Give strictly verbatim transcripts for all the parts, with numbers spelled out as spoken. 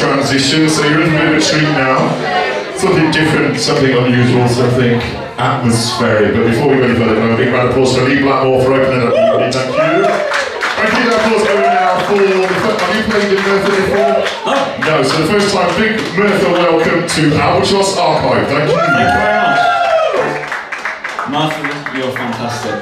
transition, so you're in a bit of a treat now. Something different, something unusual, something atmospheric. But before we go any further, a big round of applause for Lee Blackmore for opening up the evening. Thank you. Thank you, of course, over now for the first. Have you played in Merthyr before? No. No, so the first time, big Merthyr welcome to Albatross Archive. Thank you. Thank you very much. Martha, you're fantastic.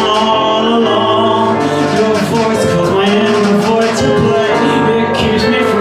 Your voice calls my inner void to play. It keeps me from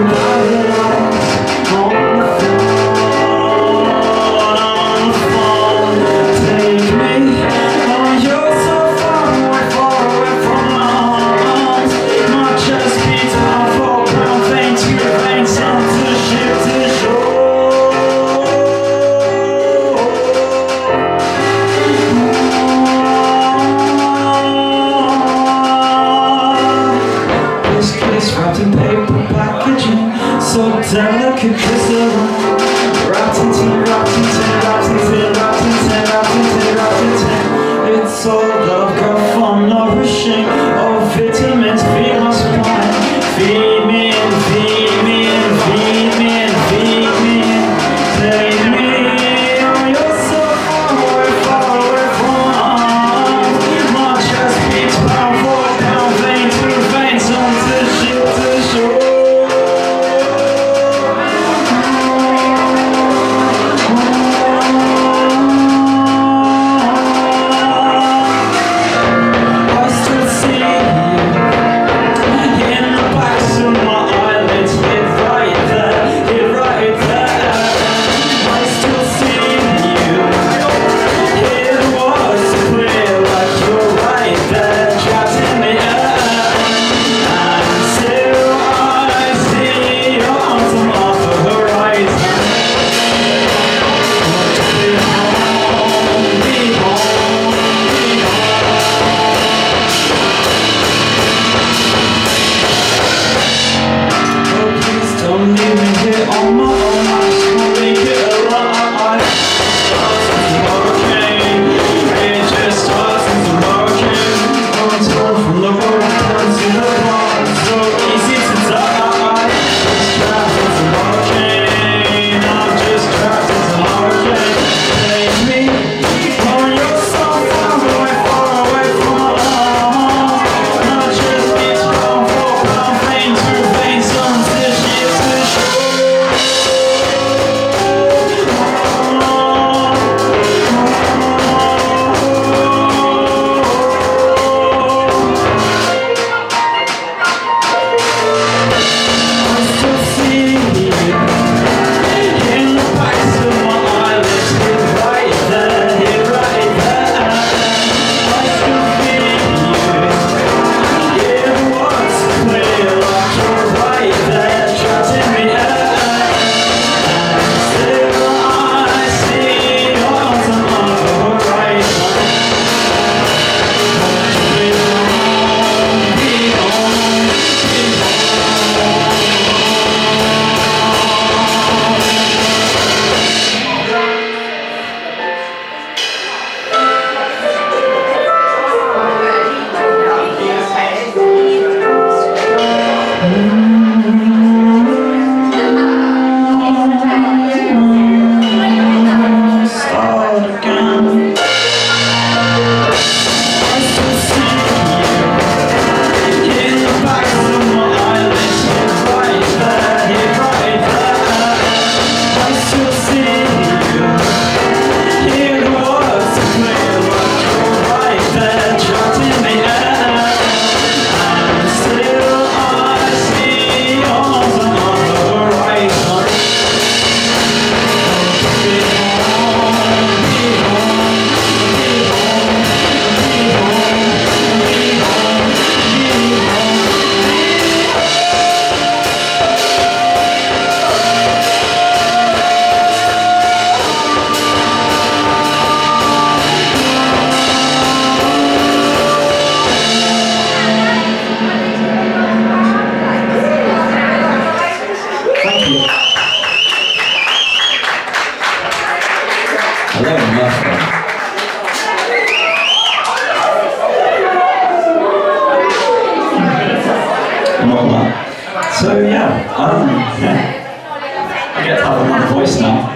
Um, I get to have another voice now.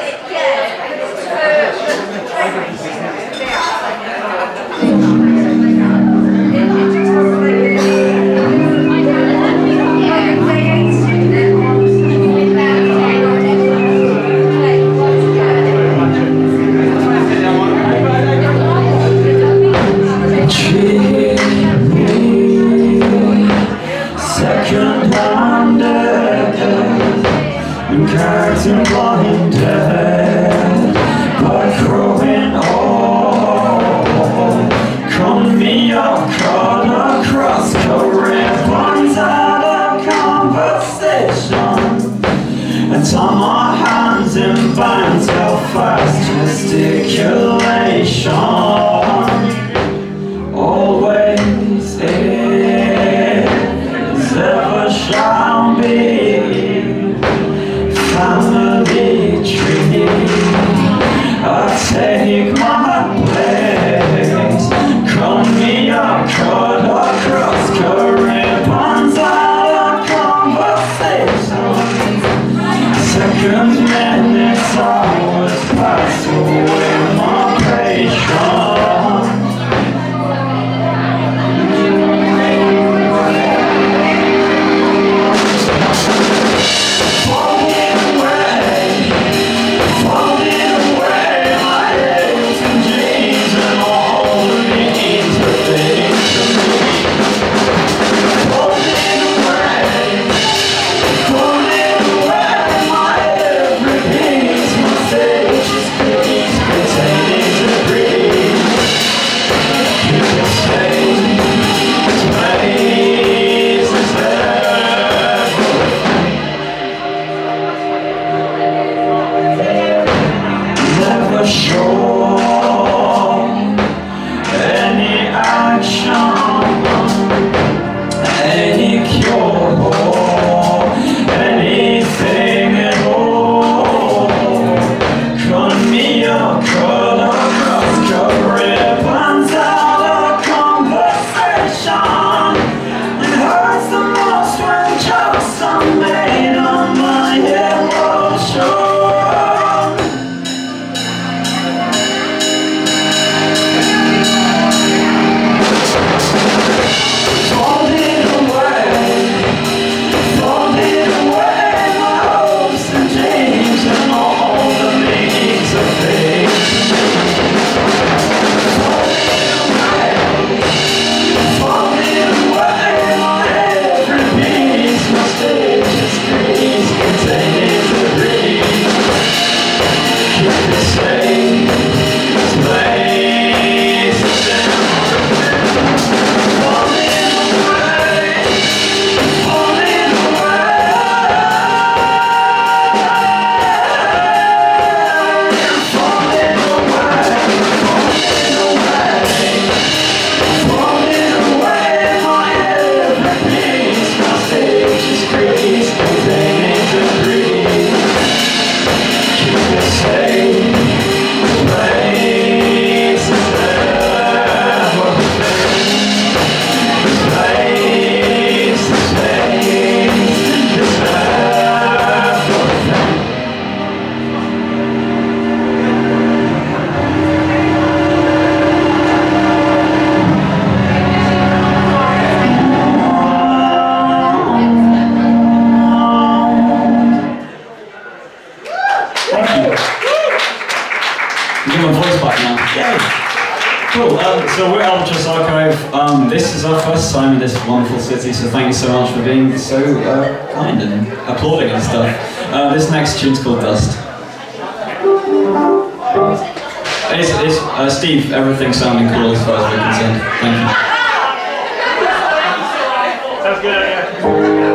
Curtain blinded by growing old. Come me up, cut across ribbons out of conversation, and tie my hands in bands of fast gesticulation. Always is, ever shall be. Family tree, I take my place. Come me up, cut across ribbons out of conversation. Seconds, minutes, hours pass away my patience. Cool, um, so we're Albatross Archive. Um, this is our first time in this wonderful city, so thank you so much for being so uh, kind and applauding and stuff. Uh, this next tune's called Dust. It's, it's uh, Steve, everything's sounding cool as far as we're concerned. Thank you. Sounds good, yeah.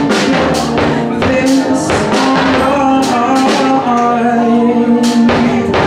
This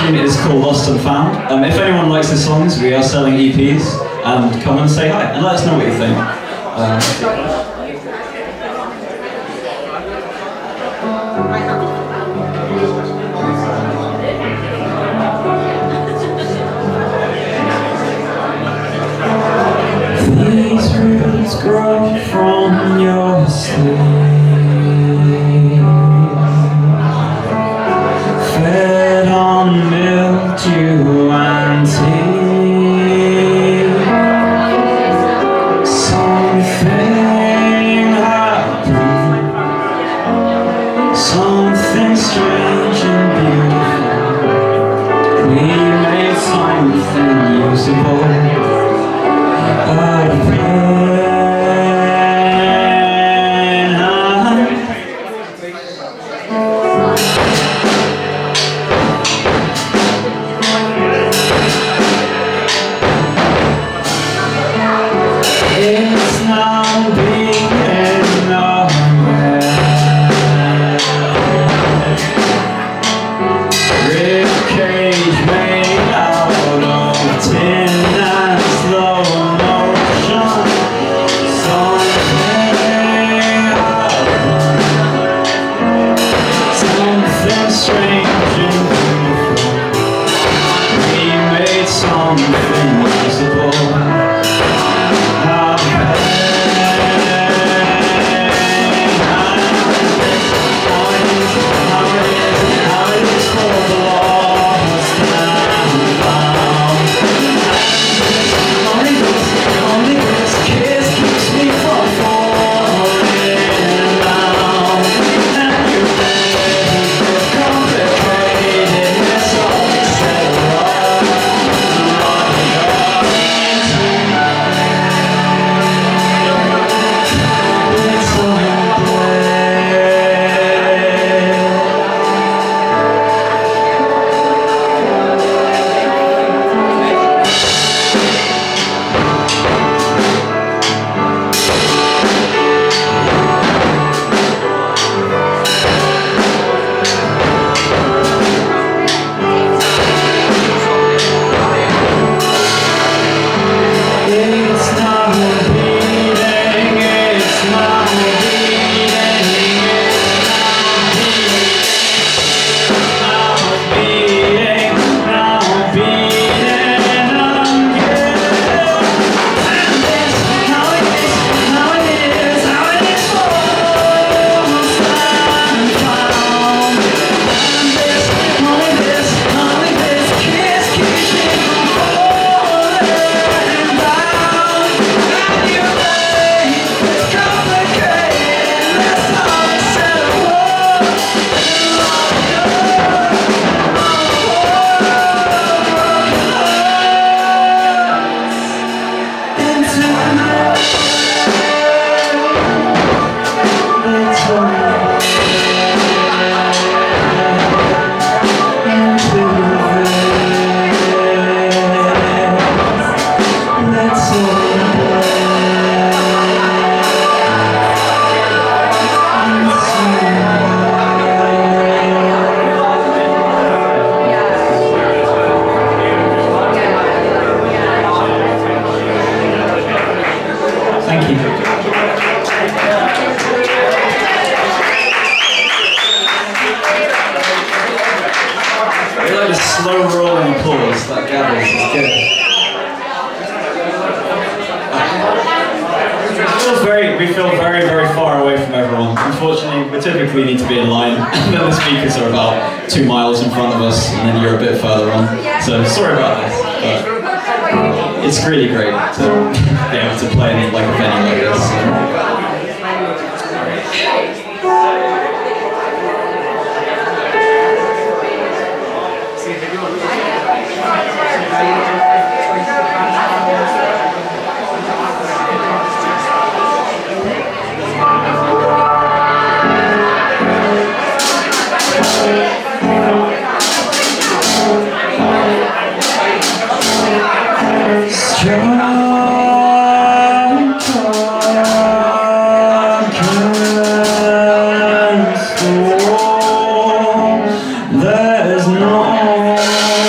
tune is called Lost and Found. Um, if anyone likes the songs, we are selling E Ps, and come and say hi and let us know what you think. Um, These roots grow from your sleep, fed on mildew and tea. Something happened, something strange and beautiful. We made something usable. It's now being nowhere. Rib cage made out of tin and slow motion. Something happened, something strange and beautiful. We made something visible. Slow rolling applause that gathers is good. It feels very, we feel very, very far away from everyone. Unfortunately, we typically need to be in line, and then the speakers are about two miles in front of us, and then you're a bit further on. So sorry about this, but it's really great to be able to play in like a venue like this. So. There's no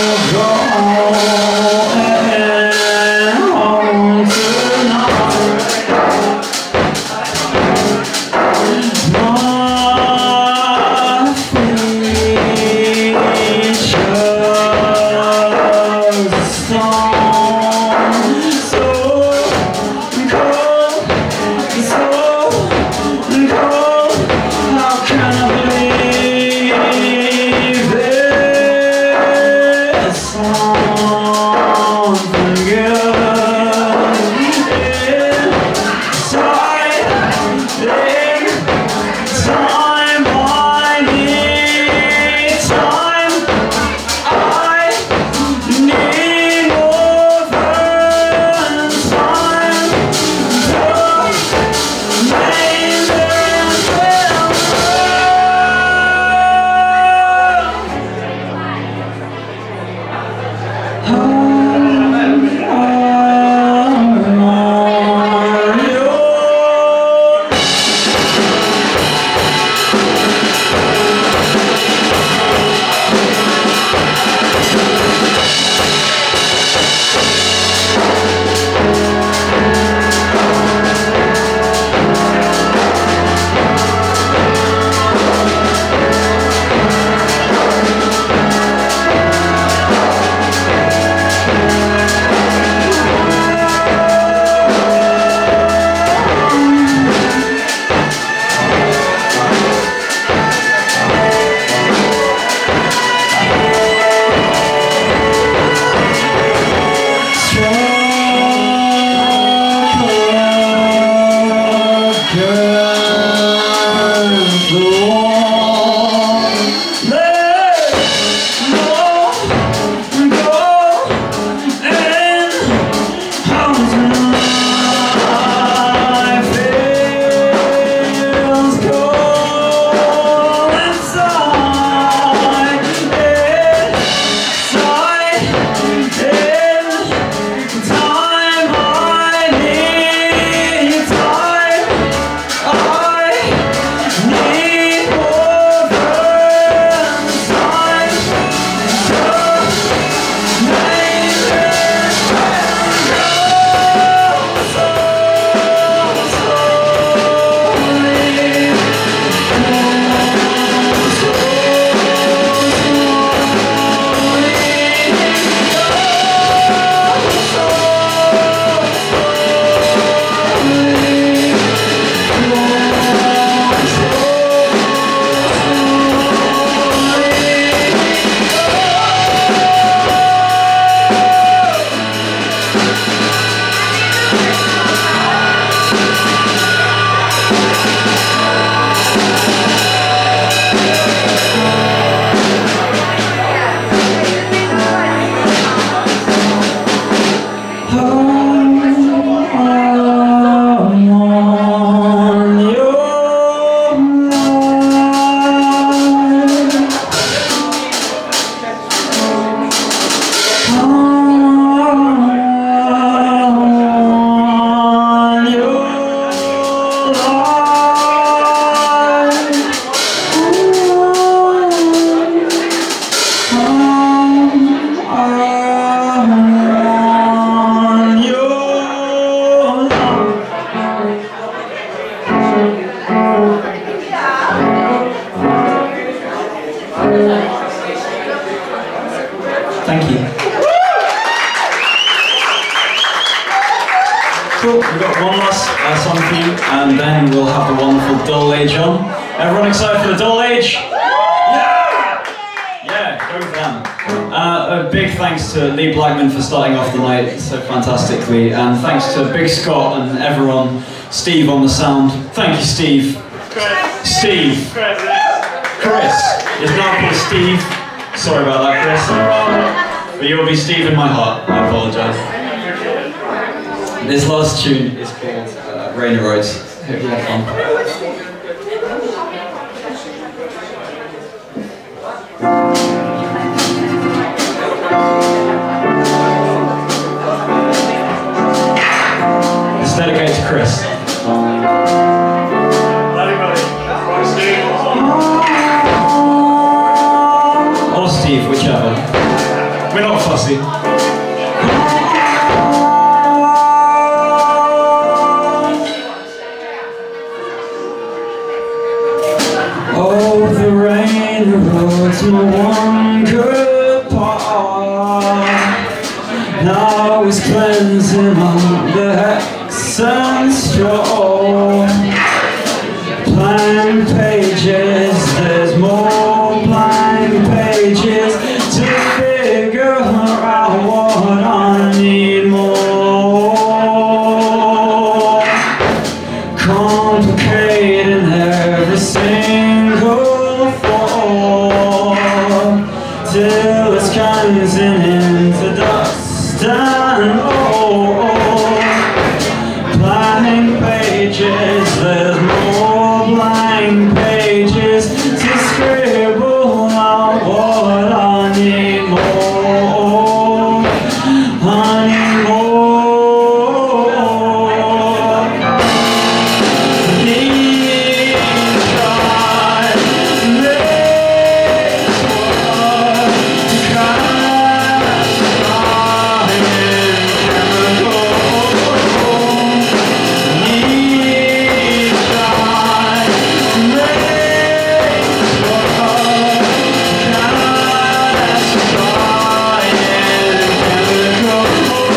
Cool, we've got one last uh, song for you, and then we'll have the wonderful Dull Age on. Everyone excited for the Dull Age? Yeah! Yeah, go with them. Uh, a big thanks to Lee Blackman for starting off the night so fantastically, and thanks to Big Scott and everyone, Steve on the sound. Thank you, Steve. Chris. Steve. Chris. Chris. It's now called Steve. Sorry about that, Chris. But you'll be Steve in my heart. I apologise. This last tune is called uh, Rainy Roads. Hope you have fun. It's dedicated to Chris. Or Steve, whichever. We're not fussy. Oh, the rain erodes my one good part. Now it's cleansing on the hex and straw. Blank pages, there's more blank pages to figure out what I need more. Complicating every single form till it's cleansing into dust and ore. Blank pages, there's more blank pages to scribble out what I need more. I need more. Need try to make what cast my chemical. Need try to make what cast my chemical.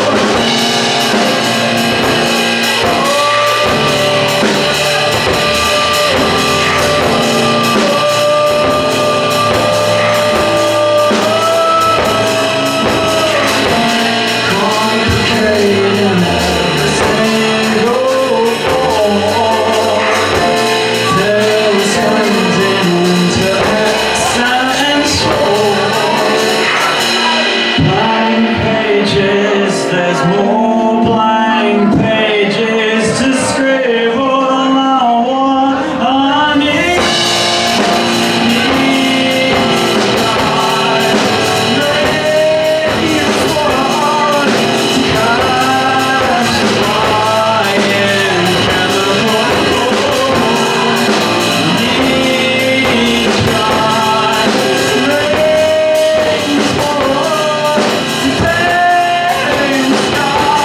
Complicating every single form till it's cleansing into X and soul. Blank pages, there's more blank pages to scribble out what I need. Need I make what cast my chemical. Need try to make what pain sky.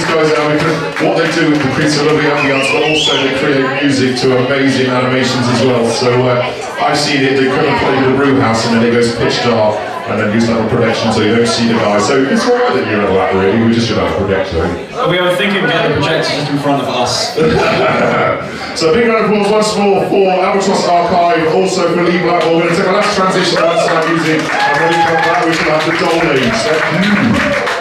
guys out because what they do with the creates a lovely ambience, but also they create music to amazing animations as well. So uh, I've seen it, they come and play the brew house and then it goes pitch dark and then use like a projection so you don't see the guy. So it's alright that you're not that really, we just should have a projector. We were thinking of getting the projector just in front of us. So a big round of applause once more for Albatross Archive, also for Lee Blackmore. We're going to take a last transition outside music and when we come back we shall have the doll names. Thank you.